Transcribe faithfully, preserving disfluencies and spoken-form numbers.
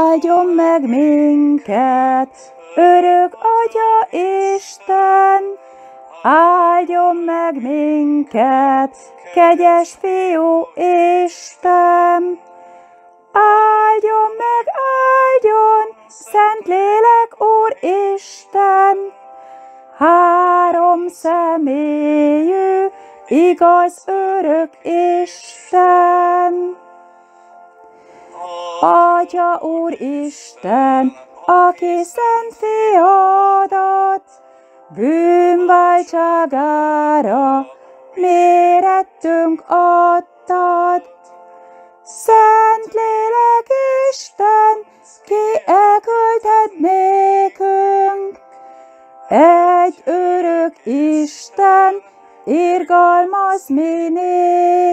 áldjon meg minket, örök Atya Isten, áldjon meg minket, kegyes Fiú Isten, áldjon meg, áldjon, Szentlélek Úr Isten, három személyű, igaz, örök Isten. Atya Úristen, aki szent fiadat, bűnváltságára mérettünk adtad. Szentlélek Isten, ki elküldted nékünk, egy örök Isten, irgalmaz mi nékünk.